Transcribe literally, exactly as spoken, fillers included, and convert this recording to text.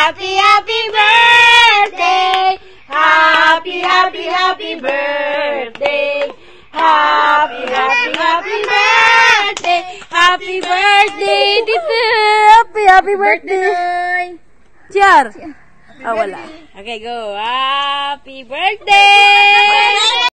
Happy, happy birthday! Happy, happy, happy birthday! Happy, happy, happy birthday! Happy birthday, Tito! Happy, happy birthday! Cheer! Ah, wala. Okay, go. Happy birthday!